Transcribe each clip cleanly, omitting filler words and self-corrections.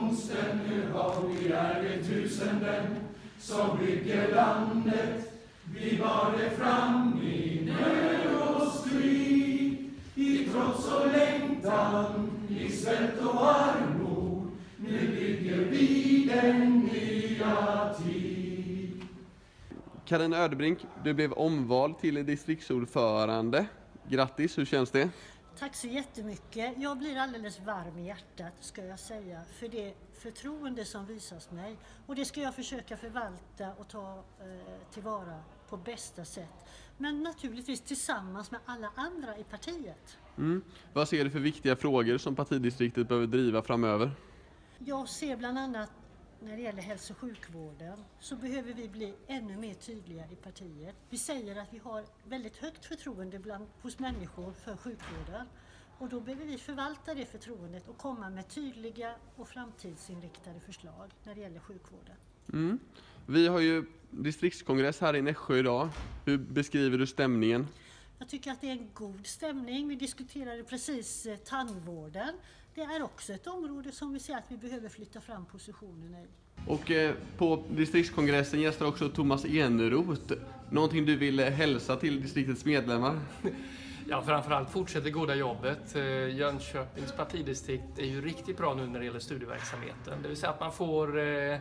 konsten, hur har vi är det tusenden som bygger landet. Vi bar det fram i nöd och strid, i trots och längtan, i svält och armod. Nu bygger vi den nya tid. Carina Ödebrink, du blev omvald till distriktsordförande. Grattis, hur känns det? Tack så jättemycket. Jag blir alldeles varm i hjärtat, ska jag säga, för det förtroende som visas mig. Och det ska jag försöka förvalta och ta tillvara på bästa sätt. Men naturligtvis tillsammans med alla andra i partiet. Vad ser du för viktiga frågor som partidistriktet behöver driva framöver? Jag ser bland annat när det gäller hälso- och sjukvården så behöver vi bli ännu mer tydliga i partiet. Vi säger att vi har väldigt högt förtroende hos människor för sjukvården. Och då behöver vi förvalta det förtroendet och komma med tydliga och framtidsinriktade förslag när det gäller sjukvården. Vi har ju distriktskongress här i Nässjö idag. Hur beskriver du stämningen? Jag tycker att det är en god stämning. Vi diskuterade precis tandvården. Det är också ett område som vi ser att vi behöver flytta fram positionerna i. Och på distriktskongressen gästar också Thomas Eneroth. Någonting du vill hälsa till distriktets medlemmar? Ja, framförallt fortsätter goda jobbet. Jönköpings partidistrikt är ju riktigt bra nu när det gäller studieverksamheten. Det vill säga att man får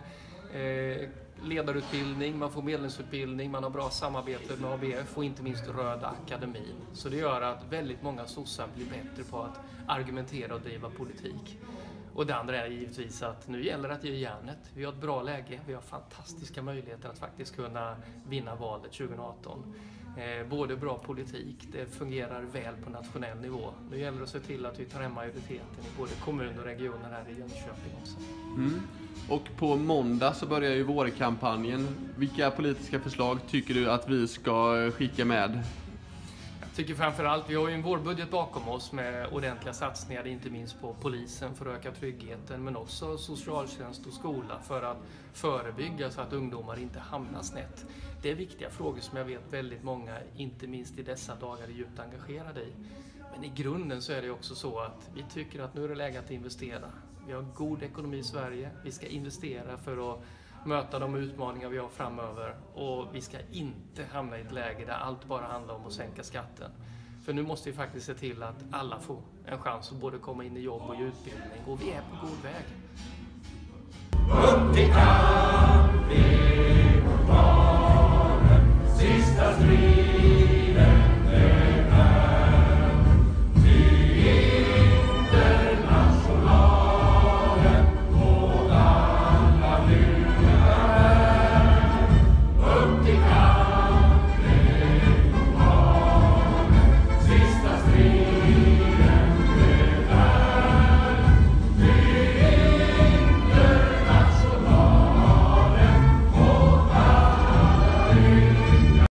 ledarutbildning, man får medlemsutbildning, man har bra samarbete med ABF och inte minst Röda akademin. Så det gör att väldigt många sossar blir bättre på att argumentera och driva politik. Och det andra är givetvis att nu gäller det att ge järnet. Vi har ett bra läge, vi har fantastiska möjligheter att faktiskt kunna vinna valet 2018. Både bra politik, det fungerar väl på nationell nivå. Nu gäller det att se till att vi tar hem majoriteten i både kommun och regioner här i Jönköping också. Och på måndag så börjar ju vårkampanjen. Vilka politiska förslag tycker du att vi ska skicka med? Jag tycker framförallt, vi har ju en vårbudget bakom oss med ordentliga satsningar, inte minst på polisen för att öka tryggheten, men också socialtjänst och skola för att förebygga så att ungdomar inte hamnar snett. Det är viktiga frågor som jag vet väldigt många, inte minst i dessa dagar, är djupt engagerade i. Men i grunden så är det också så att vi tycker att nu är det läge att investera. Vi har god ekonomi i Sverige, vi ska investera för att möta de utmaningar vi har framöver, och vi ska inte hamna i ett läge där allt bara handlar om att sänka skatten. För nu måste vi faktiskt se till att alla får en chans att både komma in i jobb och utbildning, och vi är på god väg. Upp till